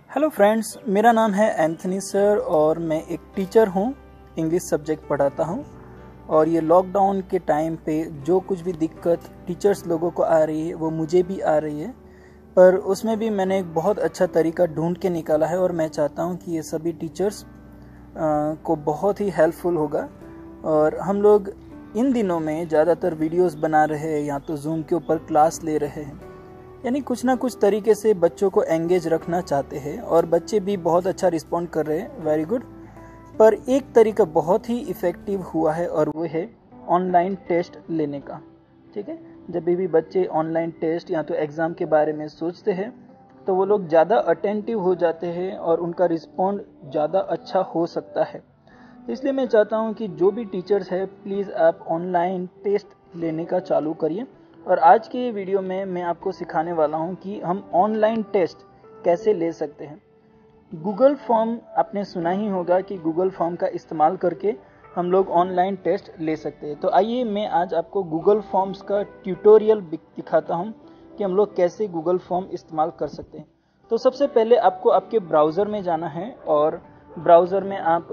Hello friends, मेरा नाम है एंथनी सर और मैं एक टीचर हूँ। इंग्लिश सब्जेक्ट पढ़ाता हूँ और ये लॉकडाउन के टाइम पे जो कुछ भी दिक्कत टीचर्स लोगों को आ रही है वो मुझे भी आ रही है, पर उसमें भी मैंने एक बहुत अच्छा तरीका ढूंढ के निकाला है और मैं चाहता हूँ कि ये सभी टीचर्स को बहुत ही हेल्पफुल होगा। और हम लोग इन दिनों में ज़्यादातर वीडियोस बना रहे हैं या तो जूम के ऊपर क्लास ले रहे हैं, यानी कुछ ना कुछ तरीके से बच्चों को एंगेज रखना चाहते हैं और बच्चे भी बहुत अच्छा रिस्पॉन्ड कर रहे हैं, वेरी गुड। पर एक तरीका बहुत ही इफ़ेक्टिव हुआ है और वो है ऑनलाइन टेस्ट लेने का। ठीक है, जब भी बच्चे ऑनलाइन टेस्ट या तो एग्ज़ाम के बारे में सोचते हैं तो वो लोग ज़्यादा अटेंटिव हो जाते हैं और उनका रिस्पॉन्ड ज़्यादा अच्छा हो सकता है। तो इसलिए मैं चाहता हूँ कि जो भी टीचर्स है प्लीज़ आप ऑनलाइन टेस्ट लेने का चालू करिए। और आज के वीडियो में मैं आपको सिखाने वाला हूं कि हम ऑनलाइन टेस्ट कैसे ले सकते हैं। गूगल फॉर्म आपने सुना ही होगा कि गूगल फॉर्म का इस्तेमाल करके हम लोग ऑनलाइन टेस्ट ले सकते हैं। तो आइए मैं आज आपको गूगल फॉर्म्स का ट्यूटोरियल दिखाता हूं कि हम लोग कैसे गूगल फॉर्म इस्तेमाल कर सकते हैं। तो सबसे पहले आपको आपके ब्राउज़र में जाना है और ब्राउज़र में आप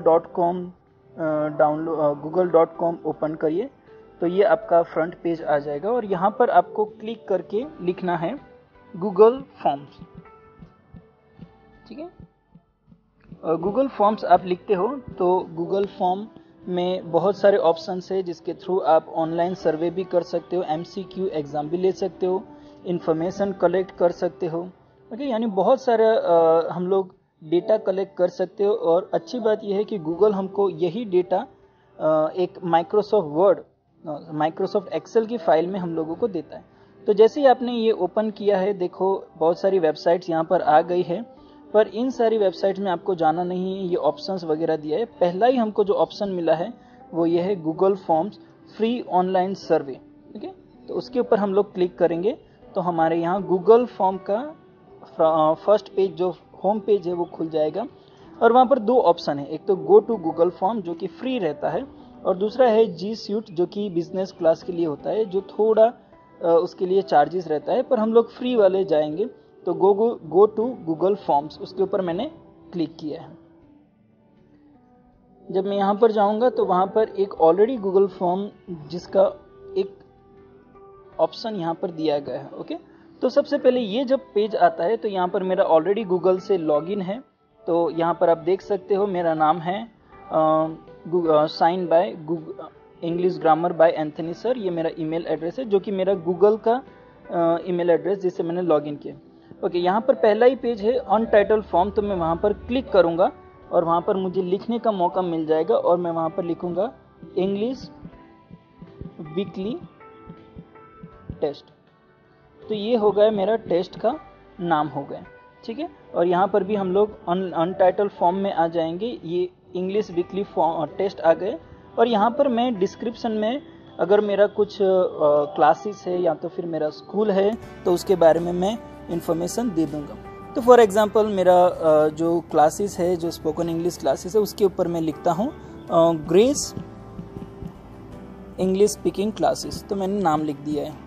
google.com ओपन करिए। तो ये आपका फ्रंट पेज आ जाएगा और यहाँ पर आपको क्लिक करके लिखना है गूगल फॉर्म्स। ठीक है, और गूगल फॉर्म्स आप लिखते हो तो गूगल फॉर्म में बहुत सारे ऑप्शंस है जिसके थ्रू आप ऑनलाइन सर्वे भी कर सकते हो, MCQ एग्ज़ाम भी ले सकते हो, इन्फॉर्मेशन कलेक्ट कर सकते हो। ओके, यानी बहुत सारे हम लोग डेटा कलेक्ट कर सकते हो। और अच्छी बात यह है कि गूगल हमको यही डेटा एक माइक्रोसॉफ्ट एक्सेल की फाइल में हम लोगों को देता है। तो जैसे ही आपने ये ओपन किया है, देखो बहुत सारी वेबसाइट्स यहाँ पर आ गई है, पर इन सारी वेबसाइट्स में आपको जाना नहीं है, ये ऑप्शंस वगैरह दिया है। पहला ही हमको जो ऑप्शन मिला है वो ये है Google forms free online survey. ठीक है, तो उसके ऊपर हम लोग क्लिक करेंगे तो हमारे यहाँ गूगल फॉर्म का फर्स्ट पेज जो होम पेज है वो खुल जाएगा। और वहाँ पर दो ऑप्शन है, एक तो गो टू गूगल फॉर्म जो कि फ्री रहता है और दूसरा है जी स्यूट जो कि बिजनेस क्लास के लिए होता है, जो थोड़ा उसके लिए चार्जेस रहता है, पर हम लोग फ्री वाले जाएंगे। तो गो टू गूगल फॉर्म्स, उसके ऊपर मैंने क्लिक किया है। जब मैं यहाँ पर जाऊँगा तो वहाँ पर एक ऑलरेडी गूगल फॉर्म जिसका एक ऑप्शन यहाँ पर दिया गया है। ओके, तो सबसे पहले ये जब पेज आता है तो यहाँ पर मेरा ऑलरेडी गूगल से लॉगिन है। तो यहाँ पर आप देख सकते हो मेरा नाम है sign by English grammar by Anthony sir. ये मेरा ईमेल एड्रेस है जो कि मेरा गूगल का ईमेल एड्रेस जिससे मैंने लॉगिन किया। ओके, यहाँ पर पहला ही पेज है अनटाइटल्ड फॉर्म, तो मैं वहाँ पर क्लिक करूँगा और वहाँ पर मुझे लिखने का मौका मिल जाएगा और मैं वहाँ पर लिखूँगा इंग्लिश वीकली टेस्ट। तो ये हो गया मेरा टेस्ट का नाम हो गया। ठीक है, और यहाँ पर भी हम लोग अनटाइटल्ड फॉर्म में आ जाएंगे। ये इंग्लिश वीकली टेस्ट आ गए और यहाँ पर मैं डिस्क्रिप्शन में अगर मेरा कुछ क्लासेस है या तो फिर मेरा स्कूल है तो उसके बारे में मैं इंफॉर्मेशन दे दूँगा। तो फॉर एग्जांपल मेरा जो क्लासेस है, जो स्पोकन इंग्लिश क्लासेस है, उसके ऊपर मैं लिखता हूँ ग्रेस इंग्लिश स्पीकिंग क्लासेस। तो मैंने नाम लिख दिया है।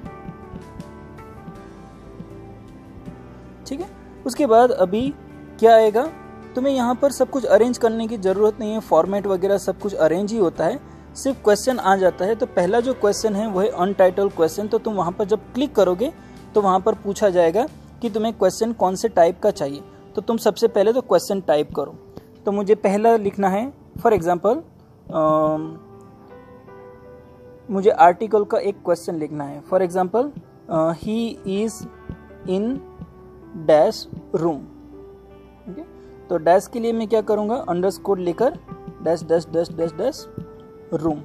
ठीक है, उसके बाद अभी क्या आएगा, तुम्हें यहाँ पर सब कुछ अरेंज करने की ज़रूरत नहीं है, फॉर्मेट वगैरह सब कुछ अरेंज ही होता है, सिर्फ क्वेश्चन आ जाता है। तो पहला जो क्वेश्चन है वो है अनटाइटल्ड क्वेश्चन। तो तुम वहाँ पर जब क्लिक करोगे तो वहाँ पर पूछा जाएगा कि तुम्हें क्वेश्चन कौन से टाइप का चाहिए। तो तुम सबसे पहले तो क्वेश्चन टाइप करो। तो मुझे पहला लिखना है, फॉर एग्जाम्पल मुझे आर्टिकल का एक क्वेश्चन लिखना है। For example he is in dash room. Okay, तो डैश के लिए मैं क्या करूंगा, अंडरस्कोर लेकर dash dash dash dash dash room.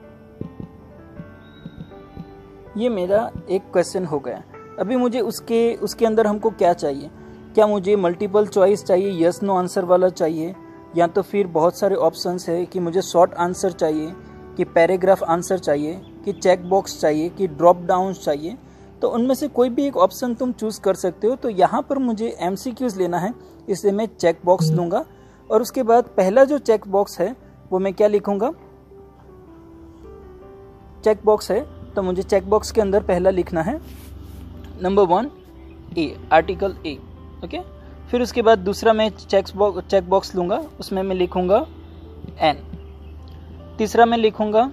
ये मेरा एक क्वेश्चन हो गया। अभी मुझे उसके अंदर हमको क्या चाहिए, क्या मुझे मल्टीपल चॉइस चाहिए, यस नो आंसर वाला चाहिए, या तो फिर बहुत सारे ऑप्शंस है कि मुझे शॉर्ट आंसर चाहिए, कि पैराग्राफ आंसर चाहिए, कि चेक बॉक्स चाहिए, कि ड्रॉप डाउन चाहिए। तो उनमें से कोई भी एक ऑप्शन तुम चूज़ कर सकते हो। तो यहाँ पर मुझे MCQs लेना है, इसलिए मैं चेक बॉक्स लूँगा। और उसके बाद पहला जो चेक बॉक्स है वो मैं क्या लिखूँगा, चेक बॉक्स है तो मुझे चेक बॉक्स के अंदर पहला लिखना है number 1 a, article a. Okay, फिर उसके बाद दूसरा मैं चेक बॉक्स लूँगा, उसमें मैं लिखूँगा एन। तीसरा मैं लिखूँगा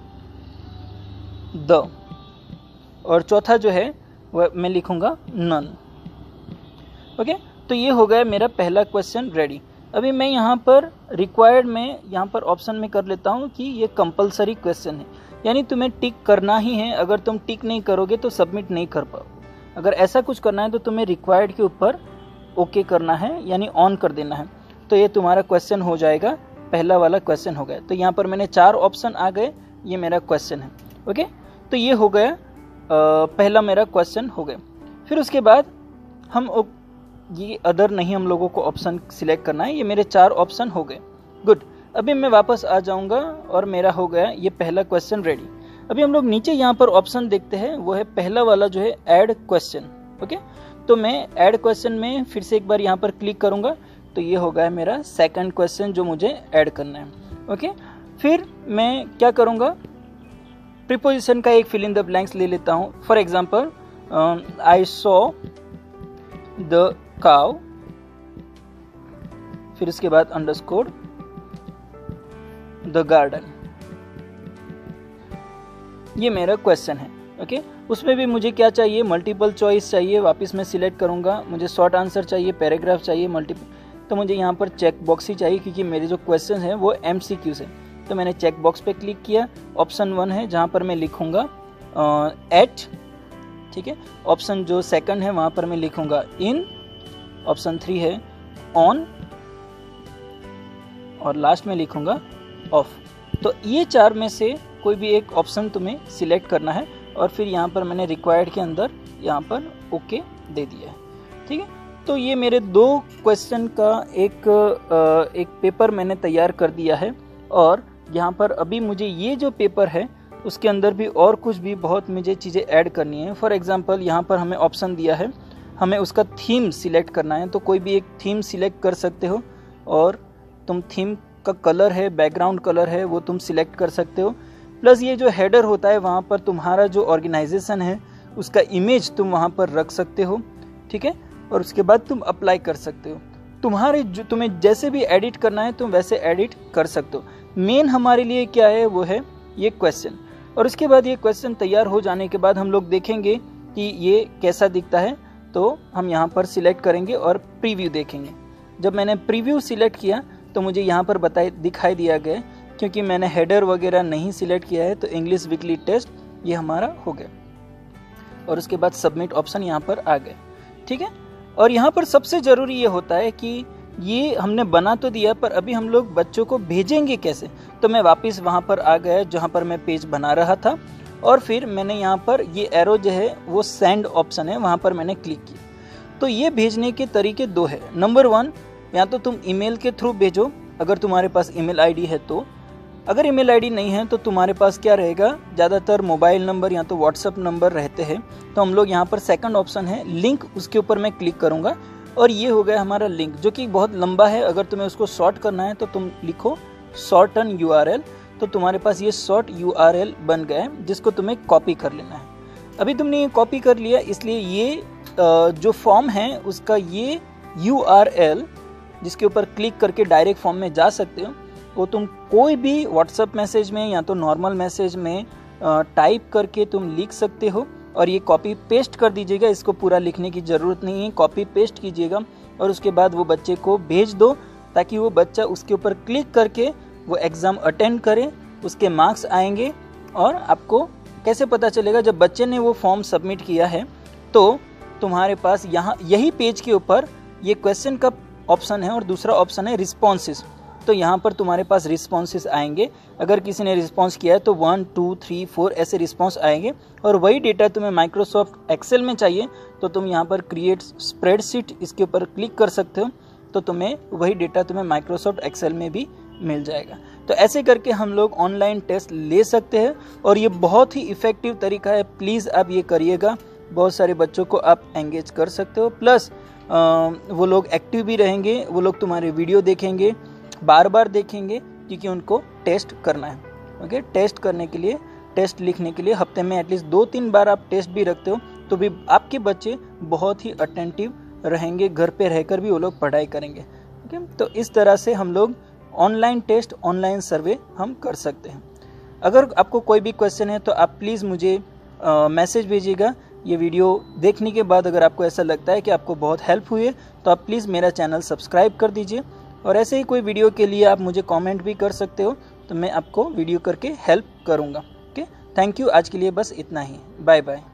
द, और चौथा जो है वह मैं लिखूँगा नन। ओके, तो ये हो गया मेरा पहला क्वेश्चन रेडी। अभी मैं यहाँ पर रिक्वायर्ड में यहाँ पर ऑप्शन में कर लेता हूँ कि ये कंपलसरी क्वेश्चन है, यानी तुम्हें टिक करना ही है। अगर तुम टिक नहीं करोगे तो सबमिट नहीं कर पाओ। अगर ऐसा कुछ करना है तो तुम्हें रिक्वायर्ड के ऊपर ओके करना है, यानी ऑन कर देना है। तो ये तुम्हारा क्वेश्चन हो जाएगा, पहला वाला क्वेश्चन हो गया। तो यहाँ पर मैंने 4 ऑप्शन आ गए, ये मेरा क्वेश्चन है। ओके, तो ये हो गया पहला मेरा क्वेश्चन हो गया। फिर उसके बाद हम ये अदर नहीं, हम लोगों को ऑप्शन सिलेक्ट करना है। ये मेरे 4 ऑप्शन हो गए। गुड, अभी मैं वापस आ जाऊंगा और मेरा हो गया ये पहला क्वेश्चन रेडी। अभी हम लोग नीचे यहाँ पर ऑप्शन देखते हैं, वो है पहला वाला जो है ऐड क्वेश्चन। ओके, तो मैं ऐड क्वेश्चन में फिर से एक बार यहाँ पर क्लिक करूंगा, तो ये हो गया मेरा सेकंड क्वेश्चन जो मुझे ऐड करना है। ओके, फिर मैं क्या करूँगा, प्रीपोजिशन का एक फिल इन द ब्लैंक्स ले लेता हूँ। For example, I saw the cow, फिर उसके बाद अंडरस्कोर द गार्डन। ये मेरा क्वेश्चन है। ओके, उसमें भी मुझे क्या चाहिए, मल्टीपल चॉइस चाहिए। वापस मैं सिलेक्ट करूंगा, मुझे शॉर्ट आंसर चाहिए, पैराग्राफ चाहिए, मल्टीपल। तो मुझे यहाँ पर चेक बॉक्स ही चाहिए, क्योंकि मेरे जो क्वेश्चन है वो MCQ से। तो मैंने चेक बॉक्स पे क्लिक किया। ऑप्शन 1 है जहाँ पर मैं लिखूंगा एट, ठीक है। ऑप्शन जो सेकंड है वहाँ पर मैं लिखूंगा इन। ऑप्शन 3 है ऑन, और लास्ट में लिखूंगा ऑफ। तो ये 4 में से कोई भी एक ऑप्शन तुम्हें सिलेक्ट करना है, और फिर यहाँ पर मैंने रिक्वायर्ड के अंदर यहाँ पर ओके दे दिया है, ठीक है। तो ये मेरे 2 क्वेश्चन का एक पेपर मैंने तैयार कर दिया है, और यहाँ पर अभी मुझे ये जो पेपर है उसके अंदर भी और कुछ भी बहुत मुझे चीज़ें ऐड करनी है। फॉर एग्जांपल, यहाँ पर हमें ऑप्शन दिया है, हमें उसका थीम सिलेक्ट करना है। तो कोई भी एक थीम सिलेक्ट कर सकते हो, और तुम थीम का कलर है, बैकग्राउंड कलर है, वो तुम सिलेक्ट कर सकते हो। प्लस ये जो हेडर होता है, वहाँ पर तुम्हारा जो ऑर्गेनाइजेशन है उसका इमेज तुम वहाँ पर रख सकते हो, ठीक है। और उसके बाद तुम अप्लाई कर सकते हो। तुम्हें जैसे भी एडिट करना है तुम वैसे एडिट कर सकते हो। मेन हमारे लिए क्या है, वो है ये क्वेश्चन। और उसके बाद ये क्वेश्चन तैयार हो जाने के बाद हम लोग देखेंगे कि ये कैसा दिखता है। तो हम यहाँ पर सिलेक्ट करेंगे और प्रीव्यू देखेंगे। जब मैंने प्रीव्यू सिलेक्ट किया तो मुझे यहाँ पर दिखाई दिया गया, क्योंकि मैंने हेडर वगैरह नहीं सिलेक्ट किया है। तो इंग्लिश वीकली टेस्ट ये हमारा हो गया, और उसके बाद सबमिट ऑप्शन यहाँ पर आ गए, ठीक है। और यहाँ पर सबसे ज़रूरी ये होता है कि ये हमने बना तो दिया, पर अभी हम लोग बच्चों को भेजेंगे कैसे। तो मैं वापस वहाँ पर आ गया जहाँ पर मैं पेज बना रहा था, और फिर मैंने यहाँ पर ये एरो जो है वो सेंड ऑप्शन है, वहाँ पर मैंने क्लिक किया। तो ये भेजने के तरीके 2 है। नंबर 1, या तो तुम ईमेल के थ्रू भेजो, अगर तुम्हारे पास ईमेल आईडी है तो। अगर ईमेल आईडी नहीं है तो तुम्हारे पास क्या रहेगा, ज़्यादातर मोबाइल नंबर या तो व्हाट्सअप नंबर रहते हैं। तो हम लोग यहाँ पर सेकंड ऑप्शन है लिंक, उसके ऊपर मैं क्लिक करूँगा, और ये हो गया हमारा लिंक, जो कि बहुत लंबा है। अगर तुम्हें उसको शॉर्ट करना है तो तुम लिखो शॉर्टन URL, तो तुम्हारे पास ये शॉर्ट URL बन गया है, जिसको तुम्हें कॉपी कर लेना है। अभी तुमने ये कॉपी कर लिया, इसलिए ये जो फॉर्म है उसका ये URL, जिसके ऊपर क्लिक करके डायरेक्ट फॉर्म में जा सकते हो, वो तुम कोई भी व्हाट्सएप मैसेज में या तो नॉर्मल मैसेज में टाइप करके तुम लिख सकते हो, और ये कॉपी पेस्ट कर दीजिएगा। इसको पूरा लिखने की ज़रूरत नहीं है, कॉपी पेस्ट कीजिएगा, और उसके बाद वो बच्चे को भेज दो, ताकि वो बच्चा उसके ऊपर क्लिक करके वो एग्ज़ाम अटेंड करे, उसके मार्क्स आएंगे। और आपको कैसे पता चलेगा, जब बच्चे ने वो फॉर्म सबमिट किया है तो तुम्हारे पास यहाँ यही पेज के ऊपर ये क्वेश्चन का ऑप्शन है, और दूसरा ऑप्शन है रिस्पॉन्सेस। तो यहाँ पर तुम्हारे पास रिस्पॉन्सेस आएंगे। अगर किसी ने रिस्पॉन्स किया है तो 1 2 3 4 ऐसे रिस्पॉन्स आएंगे, और वही डेटा तुम्हें माइक्रोसॉफ्ट एक्सेल में चाहिए तो तुम यहाँ पर क्रिएट स्प्रेडशीट, इसके ऊपर क्लिक कर सकते हो, तो तुम्हें वही डेटा तुम्हें माइक्रोसॉफ्ट एक्सेल में भी मिल जाएगा। तो ऐसे करके हम लोग ऑनलाइन टेस्ट ले सकते हैं, और ये बहुत ही इफ़ेक्टिव तरीका है। प्लीज़ आप ये करिएगा, बहुत सारे बच्चों को आप एंगेज कर सकते हो। प्लस वो लोग एक्टिव भी रहेंगे, वो लोग तुम्हारे वीडियो देखेंगे, बार बार देखेंगे, क्योंकि उनको टेस्ट करना है। ओके, टेस्ट करने के लिए, टेस्ट लिखने के लिए हफ्ते में एटलीस्ट 2-3 बार आप टेस्ट भी रखते हो, तो भी आपके बच्चे बहुत ही अटेंटिव रहेंगे, घर पे रहकर भी वो लोग पढ़ाई करेंगे। ठीक है, तो इस तरह से हम लोग ऑनलाइन टेस्ट, ऑनलाइन सर्वे हम कर सकते हैं। अगर आपको कोई भी क्वेश्चन है तो आप प्लीज़ मुझे मैसेज भेजिएगा। ये वीडियो देखने के बाद अगर आपको ऐसा लगता है कि आपको बहुत हेल्प हुई है तो आप प्लीज़ मेरा चैनल सब्सक्राइब कर दीजिए, और ऐसे ही कोई वीडियो के लिए आप मुझे कमेंट भी कर सकते हो, तो मैं आपको वीडियो करके हेल्प करूँगा। Okay, thank you. आज के लिए बस इतना ही। Bye bye.